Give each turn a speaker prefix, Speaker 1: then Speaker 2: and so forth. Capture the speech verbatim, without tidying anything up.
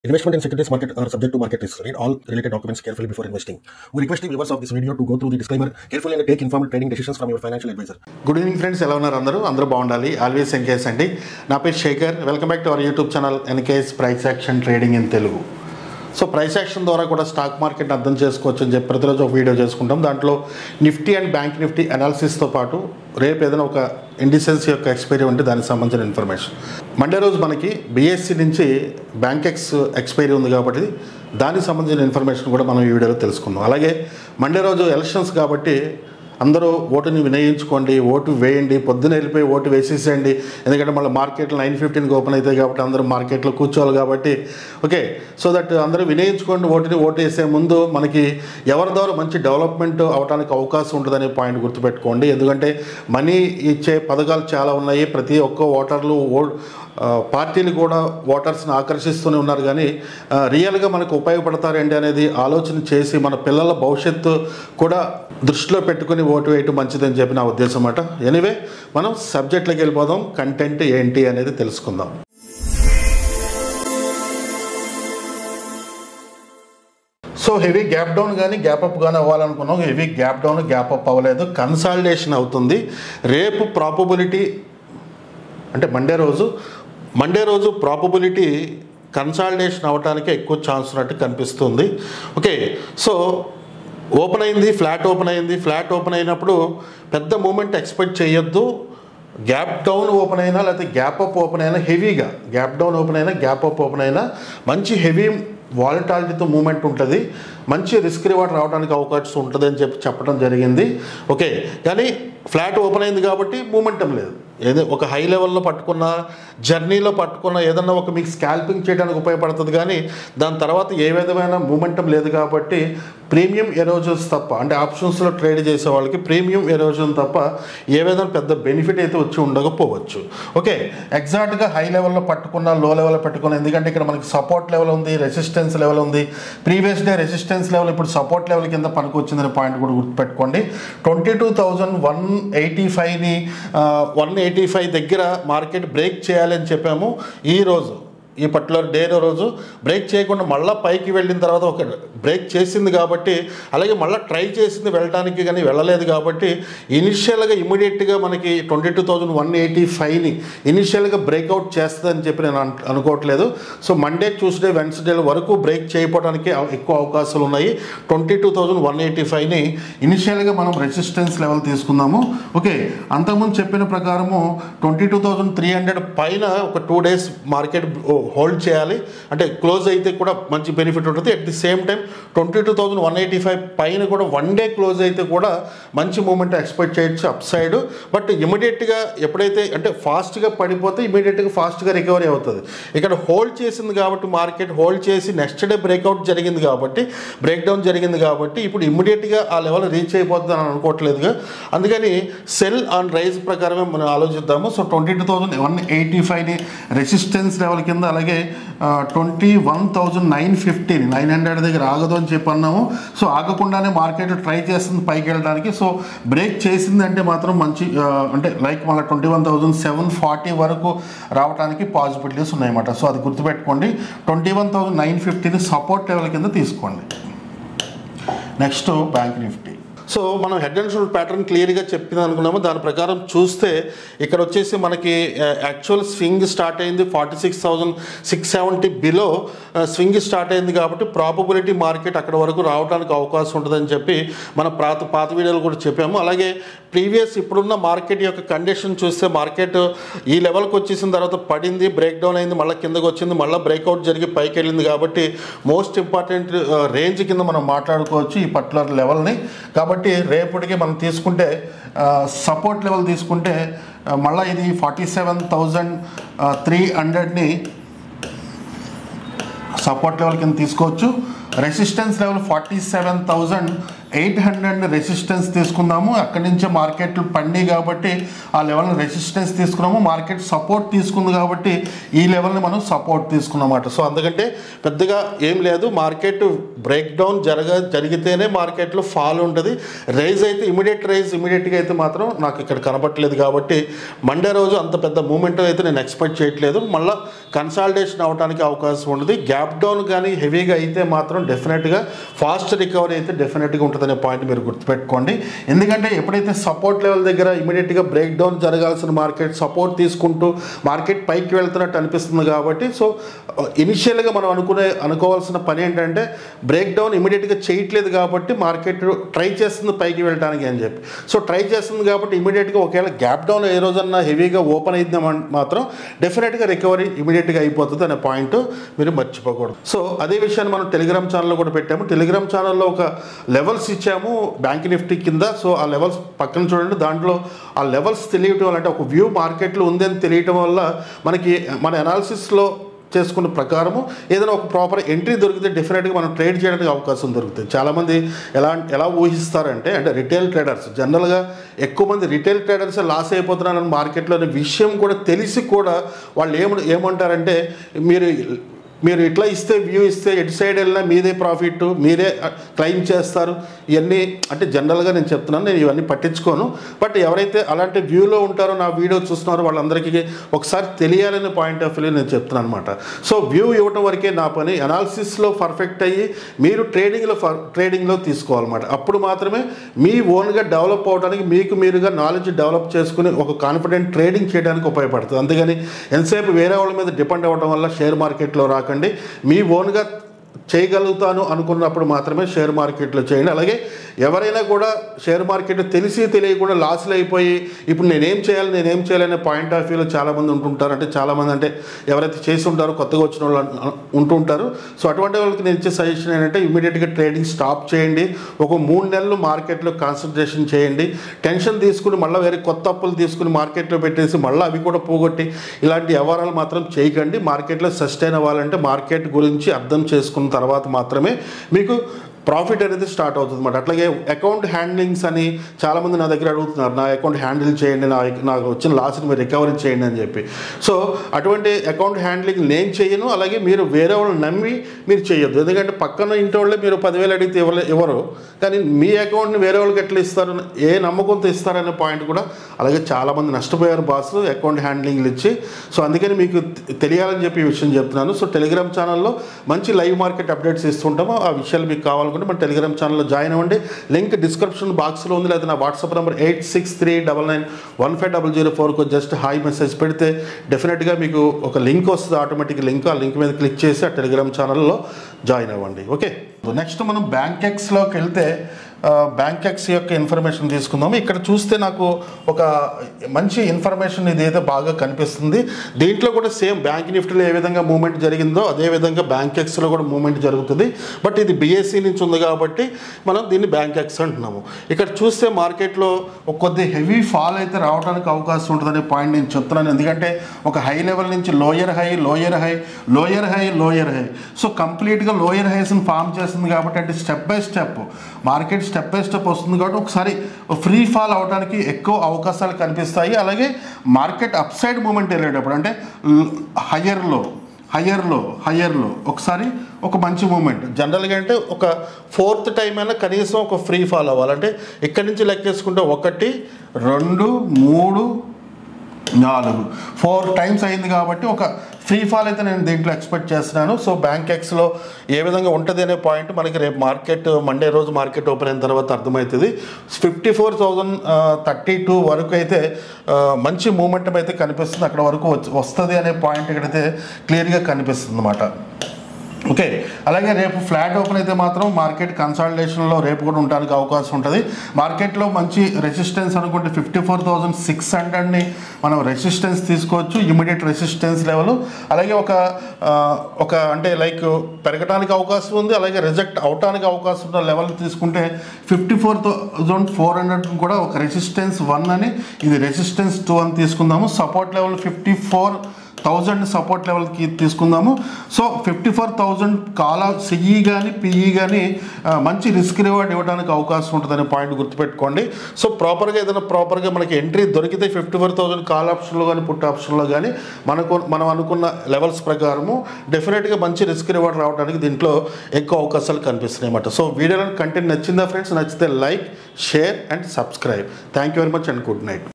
Speaker 1: Investment in securities market are subject to market risks. Read all related documents carefully before investing. We request the viewers of this video to go through the disclaimer carefully and take informed trading decisions from your financial advisor.
Speaker 2: Good evening friends, ఎలా ఉన్నారు అందరూ అందరూ బాగుండాలి. Always NKS అండి. నా పేరు Shekhar. Welcome back to our YouTube channel NKS price action trading in Telugu. So price action ద్వారా కూడా స్టాక్ మార్కెట్ని అర్థం చేసుకోవచ్చు అని చెప్పి ప్రతిరోజు ఒక వీడియో చేసుకుంటాం. దాంట్లో నిఫ్టీ అండ్ బ్యాంక్ నిఫ్టీ అనాలిసిస్తో పాటు రేపు ఏదైనా ఒక ఇండిసెన్స్ యొక్క ఎక్స్పైరీ ఉంటే దానికి సంబంధించిన ఇన్ఫర్మేషన్. మండే రోజు మనకి బీఎస్సీ నుంచి బ్యాంక్ ఎక్స్ ఎక్స్పైరీ ఉంది కాబట్టి దానికి సంబంధించిన ఇన్ఫర్మేషన్ కూడా మనం ఈ వీడియోలో తెలుసుకుందాం. అలాగే మండే రోజు ఎలక్షన్స్ కాబట్టి అందరూ ఓటుని వినియోగించుకోండి, ఓటు వేయండి, పొద్దున వెళ్ళిపోయి ఓటు వేసేసేయండి. ఎందుకంటే మళ్ళీ మార్కెట్లో నైన్ ఫిఫ్టీన్కి ఓపెన్ అవుతాయి కాబట్టి అందరూ మార్కెట్లో కూర్చోవాలి కాబట్టి ఓకే. సో దట్ అందరూ వినియోగించుకోండి ఓటుని. ఓటు వేసే ముందు మనకి ఎవరి ద్వారా మంచి డెవలప్మెంట్ అవడానికి అవకాశం ఉంటుందనే పాయింట్ గుర్తుపెట్టుకోండి. ఎందుకంటే మనీ ఇచ్చే పథకాలు చాలా ఉన్నాయి. ప్రతి ఒక్క ఓటర్లు ఓ పార్టీలు కూడా ఓటర్స్ని ఆకర్షిస్తూనే ఉన్నారు. కానీ రియల్గా మనకు ఉపయోగపడతారండి అనేది ఆలోచన చేసి మన పిల్లల భవిష్యత్తు కూడా దృష్టిలో పెట్టుకుని ఓటు వేయటం మంచిదని చెప్పి నా ఉద్దేశం అన్నమాట. ఎనీవే మనం సబ్జెక్ట్లోకి వెళ్ళిపోదాం. కంటెంట్ ఏంటి అనేది తెలుసుకుందాం. సో హెవీ గ్యాప్ డౌన్ కానీ గ్యాప్ అప్ కానీ అవ్వాలనుకున్నాం. Heavy gap down gap up అవ్వలేదు, కన్సాలిడేషన్ అవుతుంది. రేపు ప్రాబబిలిటీ అంటే మండే రోజు మండే రోజు ప్రాబబిలిటీ కన్సాలిడేషన్ అవ్వడానికి ఎక్కువ ఛాన్స్ ఉన్నట్టు కనిపిస్తుంది. ఓకే. సో ఓపెన్ అయింది, ఫ్లాట్ ఓపెన్ అయింది. ఫ్లాట్ ఓపెన్ అయినప్పుడు పెద్ద మూమెంట్ ఎక్స్పెక్ట్ చేయొద్దు. గ్యాప్ డౌన్ ఓపెన్ అయినా లేకపోతే గ్యాప్ అప్ ఓపెన్ అయినా హెవీగా గ్యాప్ డౌన్ ఓపెన్ అయినా గ్యాప్ అప్ ఓపెన్ అయినా మంచి హెవీ వాలటాలిటీతో మూమెంట్ ఉంటుంది. మంచి రిస్క్ రివార్డ్ రావడానికి అవకాశం ఉంటుంది అని చెప్పి చెప్పడం జరిగింది. ఓకే. కానీ ఫ్లాట్ ఓపెన్ అయింది కాబట్టి మూమెంటం లేదు. ఏదో ఒక హై లెవెల్లో పట్టుకున్న జర్నీలో పట్టుకున్న ఏదన్నా ఒక మీకు స్కాల్పింగ్ చేయడానికి ఉపయోగపడుతుంది. కానీ దాని తర్వాత ఏ విధమైన మూమెంటం లేదు కాబట్టి ప్రీమియం ఎరోజన్స్ తప్ప అంటే ఆప్షన్స్లో ట్రేడ్ చేసే వాళ్ళకి ప్రీమియం ఎరోజన్ తప్ప ఏ విధంగా పెద్ద బెనిఫిట్ అయితే వచ్చి ఉండకపోవచ్చు. ఓకే. ఎగ్జాక్ట్గా హై లెవెల్లో పట్టుకున్న లో లెవెల్లో పెట్టుకున్న ఎందుకంటే ఇక్కడ మనకి సపోర్ట్ లెవెల్ ఉంది, రెసిస్టెన్స్ లెవెల్ ఉంది. ప్రీవియస్ డే రెసిస్టెన్స్ లెవెల్ ఇప్పుడు సపోర్ట్ లెవెల్ కింద పనికి వచ్చిందనే పాయింట్ కూడా గుర్తుపెట్టుకోండి. Twenty two thousand one eighty ఫైవ్ని వన్ ఎయిటీ ఫైవ్ దగ్గర మార్కెట్ బ్రేక్ చేయాలని చెప్పాము. ఈరోజు ఈ పర్టికులర్ డే రోజు బ్రేక్ చేయకుండా మళ్ళీ పైకి వెళ్ళిన తర్వాత ఒక బ్రేక్ చేసింది కాబట్టి అలాగే మళ్ళీ ట్రై చేసింది వెళ్ళడానికి కానీ వెళ్ళలేదు కాబట్టి ఇనిషియల్గా ఇమీడియట్గా మనకి twenty two thousand one eighty ఫైవ్ని ఇనిషియల్గా బ్రేక్అవుట్ చేస్తుందని చెప్పి నేను అనుకోవట్లేదు. సో మండే ట్యూస్డే వెన్స్డే వరకు బ్రేక్ చేయడానికి ఎక్కువ అవకాశాలు ఉన్నాయి. Twenty two thousand one eighty ఫైవ్ని ఇనిషియల్గా మనం రెసిస్టెన్స్ లెవెల్ తీసుకుందాము. ఓకే. అంతకుముందు చెప్పిన ప్రకారము twenty two thousand three hundred పైన ఒక టూ డేస్ మార్కెట్ హోల్డ్ చేయాలి. అంటే క్లోజ్ అయితే కూడా మంచి బెనిఫిట్ ఉంటుంది. At the same time twenty two thousand one eighty five పైన కూడా వన్ డే క్లోజ్ అయితే కూడా మంచి మూమెంట్ ఎక్స్పెక్ట్ చేయొచ్చు అప్ సైడ్. బట్ ఇమీడియట్గా ఎప్పుడైతే అంటే ఫాస్ట్గా పడిపోతే ఇమీడియట్గా ఫాస్ట్గా రికవరీ అవుతుంది. ఇక్కడ హోల్డ్ చేసింది కాబట్టి మార్కెట్ హోల్డ్ చేసి నెక్స్ట్ డే బ్రేక్అవుట్ జరిగింది కాబట్టి బ్రేక్ డౌన్ జరిగింది కాబట్టి ఇప్పుడు ఇమీడియట్గా ఆ లెవెల్ రీచ్ అయిపోతుంది అని అనుకోవట్లేదుగా. అందుకని సెల్ ఆన్ రైజ్ ప్రకారమే మనం ఆలోచిద్దాము. So twenty two thousand one eighty ఫైవ్ని రెసిస్టెన్స్ లెవెల్ కింద అలాగే twenty one thousand nine fifteen nine hundred దగ్గర ఆగదు అని చెప్పి అన్నాము. సో ఆగకుండానే మార్కెట్ ట్రై చేస్తుంది పైకి వెళ్ళడానికి. సో బ్రేక్ చేసింది అంటే మాత్రం మంచి అంటే లైక్ మళ్ళీ twenty one thousand seven forty వరకు రావడానికి పాసిబిలిటీస్ ఉన్నాయన్నమాట. సో అది గుర్తుపెట్టుకోండి. ట్వంటీ వన్ థౌజండ్ నైన్ ఫిఫ్టీని సపోర్ట్ లెవెల్ కింద తీసుకోండి. Next bank Nifty. సో మనం హెడ్ అండ్ షోల్డర్ ప్యాటర్న్ క్లియర్గా చెప్పింది అనుకున్నాము. దాని ప్రకారం చూస్తే ఇక్కడ వచ్చేసి మనకి యాక్చువల్ స్వింగ్ స్టార్ట్ అయింది forty six thousand six seventy below swing start అయింది కాబట్టి ప్రాబబిలిటీ మార్కెట్ అక్కడ వరకు రావడానికి అవకాశం ఉంటుందని చెప్పి మన పాత పాత వీడియోలు కూడా చెప్పాము. అలాగే ప్రీవియస్ ఇప్పుడున్న మార్కెట్ యొక్క కండిషన్ చూస్తే మార్కెట్ ఈ లెవెల్కి వచ్చేసిన తర్వాత పడింది, బ్రేక్ డౌన్ అయింది, మళ్ళీ కిందకు వచ్చింది, మళ్ళీ బ్రేక్అవుట్ జరిగి పైకి వెళ్ళింది కాబట్టి మోస్ట్ ఇంపార్టెంట్ రేంజ్ కింద మనం మాట్లాడుకోవచ్చు ఈ పర్టికులర్ లెవెల్ని. కాబట్టి రేపటికి మనం తీసుకుంటే సపోర్ట్ లెవెల్ తీసుకుంటే మళ్ళీ ఇది ఫార్టీ సెవెన్ థౌజండ్ త్రీ హండ్రెడ్ని సపోర్ట్ లెవెల్ కింద తీసుకోవచ్చు. Resistance level forty seven thousand eight hundred resistance తీసుకుందాము. అక్కడి నుంచే మార్కెట్లు పండి కాబట్టి ఆ లెవెల్ని రెసిస్టెన్స్ తీసుకున్నాము. మార్కెట్ సపోర్ట్ తీసుకుంది కాబట్టి ఈ లెవెల్ని మనం సపోర్ట్ తీసుకున్నమాట. సో అందుకంటే పెద్దగా ఏం లేదు. మార్కెట్ బ్రేక్ డౌన్ జరగ జరిగితేనే మార్కెట్లో ఫాల్ ఉంటుంది. రైజ్ అయితే ఇమీడియట్ రైజ్ ఇమీడియట్గా అయితే మాత్రం నాకు ఇక్కడ కనపట్లేదు కాబట్టి మండే రోజు అంత పెద్ద మూమెంట్ అయితే నేను ఎక్స్పెక్ట్ చేయట్లేదు. మళ్ళీ కన్సాలిడేషన్ అవడానికి అవకాశం ఉంటుంది. గ్యాప్ డౌన్ కానీ హెవీగా అయితే మాత్రం డెఫినెట్గా ఫాస్ట్ రికవరీ అయితే డెఫినెట్గా ఉంటుందనే పాయింట్ మీరు గుర్తుపెట్టుకోండి. ఎందుకంటే ఎప్పుడైతే సపోర్ట్ లెవెల్ దగ్గర ఇమీడియట్గా బ్రేక్ డౌన్ జరగాల్సిన మార్కెట్ సపోర్ట్ తీసుకుంటూ మార్కెట్ పైకి వెళ్తున్నట్టు అనిపిస్తుంది కాబట్టి సో ఇనిషియల్గా మనం అనుకునే అనుకోవాల్సిన పని ఏంటంటే బ్రేక్ డౌన్ ఇమీడియట్గా చేయట్లేదు కాబట్టి మార్కెట్ ట్రై చేస్తుంది పైకి వెళ్ళడానికి అని చెప్పి. సో ట్రై చేస్తుంది కాబట్టి ఇమీడియట్గా ఒకవేళ గ్యాప్ డౌన్ ఏ రోజన్నా హెవీగా ఓపెన్ అయితే మాత్రం డెఫినెట్గా రికవరీ ఇమీడియట్గా అయిపోతుంది అనే పాయింట్ మీరు మర్చిపోకూడదు. సో అదే విషయాన్ని మనం టెలిగ్రామ్ ఛానల్లో కూడా పెట్టాము. టెలిగ్రామ్ ఛానల్లో ఒక లెవెల్స్ ఇచ్చాము బ్యాంక్ నిఫ్టీ కింద. సో ఆ లెవెల్స్ పక్కన చూడండి. దాంట్లో ఆ లెవెల్స్ తెలియటం వల్ల అంటే ఒక వ్యూ మార్కెట్లో ఉందని తెలియటం వల్ల మనకి మన అనాలిసిస్లో చేసుకున్న ప్రకారము ఏదైనా ఒక ప్రాపర్ ఎంట్రీ దొరికితే డెఫినెట్గా మనం ట్రేడ్ చేయడానికి అవకాశం దొరుకుతుంది. చాలామంది ఎలా ఎలా ఊహిస్తారంటే అంటే రిటైల్ ట్రేడర్స్ జనరల్గా ఎక్కువ మంది రిటైల్ ట్రేడర్స్ లాస్ అయిపోతున్నారని మార్కెట్లో అనే విషయం కూడా తెలిసి కూడా వాళ్ళు ఏమ ఏమంటారంటే మీరు మీరు ఇట్లా ఇస్తే వ్యూ ఇస్తే ఎటు సైడ్ వెళ్ళినా మీదే ప్రాఫిట్ మీరే క్లెయిమ్ చేస్తారు. ఇవన్నీ అంటే జనరల్గా నేను చెప్తున్నాను, నేను ఇవన్నీ పట్టించుకోను. బట్ ఎవరైతే అలాంటి వ్యూలో ఉంటారో నా వీడియో చూస్తున్నారో వాళ్ళందరికీ ఒకసారి తెలియాలనే పాయింట్ ఆఫ్ వ్యూ నేను చెప్తున్నాను అనమాట. సో వ్యూ ఇవ్వటం వరకే నా పని. అనాలిసిస్లో పర్ఫెక్ట్ అయ్యి మీరు ట్రేడింగ్లో ట్రేడింగ్లో తీసుకోవాలన్నమాట. అప్పుడు మాత్రమే మీ ఓన్గా డెవలప్ అవడానికి మీకు మీరుగా నాలెడ్జ్ డెవలప్ చేసుకుని ఒక కాన్ఫిడెంట్ ట్రేడింగ్ చేయడానికి ఉపయోగపడుతుంది. అందుకని ఎంతసేపు వేరే వాళ్ళ మీద డిపెండ్ అవ్వడం వల్ల షేర్ మార్కెట్లో రాక మీ ఓన్గా చేయగలుగుతాను అనుకున్నప్పుడు మాత్రమే షేర్ మార్కెట్లో చేయండి. అలాగే ఎవరైనా కూడా షేర్ మార్కెట్ తెలిసి తెలియకుండా లాస్లు అయిపోయి ఇప్పుడు నేనేం చేయాలి నేనేం చేయాలనే పాయింట్ ఆఫ్ వ్యూలో చాలామంది ఉంటుంటారు. అంటే చాలామంది అంటే ఎవరైతే చేసి ఉంటారో కొత్తగా వచ్చిన వాళ్ళు ఉంటుంటారు. సో అటువంటి వాళ్ళకి నేను ఇచ్చే సజెషన్ ఏంటంటే ఇమీడియట్గా ట్రేడింగ్ స్టాప్ చేయండి. ఒక మూడు నెలలు మార్కెట్లో కాన్సన్ట్రేషన్ చేయండి. టెన్షన్ తీసుకుని మళ్ళీ వేరే కొత్త అప్పులు తీసుకుని మార్కెట్లో పెట్టేసి మళ్ళీ అవి కూడా పోగొట్టి ఇలాంటి వ్యవహారాలు మాత్రం చేయకండి. మార్కెట్లో సస్టైన్ అవ్వాలంటే మార్కెట్ గురించి అర్థం చేసుకున్న తర్వాత మాత్రమే మీకు ప్రాఫిట్ అనేది స్టార్ట్ అవుతుంది అన్నమాట. అట్లాగే అకౌంట్ హ్యాండ్లింగ్స్ అని చాలామంది నా దగ్గర అడుగుతున్నారు, నా అకౌంట్ హ్యాండిల్ చేయండి, నా నాకు వచ్చిన లాస్ని మీరు రికవరీ చేయండి అని చెప్పి. సో అటువంటి అకౌంట్ హ్యాండ్లింగ్ నేను చేయను. అలాగే మీరు వేరే వాళ్ళని నమ్మి మీరు చేయొద్దు. ఎందుకంటే పక్కన ఇంటి వాళ్ళే మీరు పదివేలు అడిగితే ఇవ్వలే ఇవ్వరు కానీ మీ అకౌంట్ని వేరే వాళ్ళకి ఎట్లా ఇస్తారు, ఏ నమ్మకంతో ఇస్తారనే పాయింట్ కూడా. అలాగే చాలామంది నష్టపోయారు బాస్ అకౌంట్ హ్యాండ్లింగ్లు ఇచ్చి. సో అందుకని మీకు తెలియాలని చెప్పి ఈ విషయం చెప్తున్నాను. సో టెలిగ్రామ్ ఛానల్లో మంచి లైవ్ మార్కెట్ అప్డేట్స్ ఇస్తుంటాము. ఆ విషయాలు మీకు కావాలి మన టెలిగ్రామ్ ఛానల్లో జాయిన్ అవ్వండి. లింక్ డిస్క్రిప్షన్ బాక్స్లో ఉంది. లేదా నా WhatsApp number eight six three double nine one five double zero ఫోర్కు జస్ట్ హాయ్ మెసేజ్ పెడితే డెఫినెట్గా మీకు ఒక లింక్ వస్తుంది, ఆటోమేటిక్ లింక్. ఆ లింక్ మీద క్లిక్ చేసి ఆ టెలిగ్రామ్ ఛానల్లో జాయిన్ అవ్వండి. ఓకే, నెక్స్ట్ మనం బ్యాంక్ ఎక్స్లోకి వెళ్తే బ్యాంక్ ఎక్స్ యొక్క ఇన్ఫర్మేషన్ తీసుకుందాము. ఇక్కడ చూస్తే నాకు ఒక మంచి ఇన్ఫర్మేషన్ ఇది అయితే బాగా కనిపిస్తుంది. దీంట్లో కూడా సేమ్ బ్యాంక్ నిఫ్టీలో ఏ విధంగా మూవ్మెంట్ జరిగిందో అదేవిధంగా బ్యాంక్ ఎక్స్లో కూడా మూవ్మెంట్ జరుగుతుంది. బట్ ఇది బిఎస్సి నుంచి ఉంది కాబట్టి మనం దీన్ని బ్యాంక్ ఎక్స్ అంటున్నాము. ఇక్కడ చూస్తే మార్కెట్లో ఒక కొద్ది హెవీ ఫాల్ అయితే రావడానికి అవకాశం ఉంటుందనే పాయింట్ నేను చెప్తున్నాను. ఎందుకంటే ఒక హై లెవెల్ నుంచి lower high lower high lower high lower high so కంప్లీట్గా లోయర్ హైస్ని ఫామ్ చేస్తుంది కాబట్టి అంటే step by step market step by step వస్తుంది కాబట్టి ఒకసారి ఫ్రీ ఫాల్ అవడానికి ఎక్కువ అవకాశాలు కనిపిస్తాయి. అలాగే మార్కెట్ అప్ సైడ్ మూమెంట్ వెళ్ళేటప్పుడు అంటే హయ్యర్లో హయ్యర్లో హయ్యర్లో ఒకసారి ఒక మంచి మూమెంట్ జనరల్గా అంటే ఒక ఫోర్త్ టైం అయినా కనీసం ఒక ఫ్రీ ఫాల్ అవ్వాలంటే ఇక్కడి నుంచి లెక్కేసుకుంటే ఒకటి రెండు మూడు నాలుగు ఫోర్ టైమ్స్ అయింది కాబట్టి ఒక ఫ్రీ ఫాల్ అయితే నేను దీంట్లో ఎక్స్పెక్ట్ చేస్తున్నాను. సో బ్యాంక్ ఎక్స్లో ఏ విధంగా ఉంటుంది అనే పాయింట్ మనకి రేపు మార్కెట్ మండే రోజు మార్కెట్ ఓపెన్ అయిన తర్వాత అర్థమవుతుంది. Fifty four thousand thirty two వరకు అయితే మంచి మూమెంటం అయితే కనిపిస్తుంది. అక్కడ వరకు వస్తుంది అనే పాయింట్ ఇక్కడైతే క్లియర్గా కనిపిస్తుంది అన్నమాట. ఓకే, అలాగే రేపు ఫ్లాట్ ఓపెన్ అయితే మాత్రం మార్కెట్ కన్సాలిడేషన్లో రేపు కూడా ఉండడానికి అవకాశం ఉంటుంది. మార్కెట్లో మంచి రెసిస్టెన్స్ అనుకుంటే ఫిఫ్టీ ఫోర్ థౌజండ్ సిక్స్ హండ్రెడ్ని మనం రెసిస్టెన్స్ తీసుకోవచ్చు, ఇమీడియట్ రెసిస్టెన్స్ లెవెల్. అలాగే ఒక ఒక అంటే లైక్ పెరగడానికి అవకాశం ఉంది, అలాగే రిజెక్ట్ అవడానికి అవకాశం ఉన్న లెవెల్ తీసుకుంటే fifty four thousand four hundred కూడా ఒక రెసిస్టెన్స్ వన్ అని, ఇది రెసిస్టెన్స్ టూ అని తీసుకుందాము. Support level fifty four thousand support లెవెల్కి తీసుకుందాము. So fifty four thousand call CE కానీ పిఈ కానీ మంచి రిస్క్ రివార్డ్ ఇవ్వడానికి అవకాశం ఉంటుందనే పాయింట్ గుర్తుపెట్టుకోండి. సో ప్రాపర్గా ఏదైనా ప్రాపర్గా మనకి ఎంట్రీ దొరికితే ఫిఫ్టీ ఫోర్ థౌజండ్ కాల్ ఆప్షన్లో కానీ పుట్ ఆప్షన్లో కానీ మనకు మనం అనుకున్న లెవెల్స్ ప్రకారము డెఫినెట్గా మంచి రిస్క్ రివార్డ్ రావడానికి దీంట్లో ఎక్కువ అవకాశాలు కనిపిస్తున్నాయి అన్నమాట. సో వీడియోలో కంటెంట్ నచ్చిందా ఫ్రెండ్స్? నచ్చితే like, share and subscribe. Thank you very much and good night.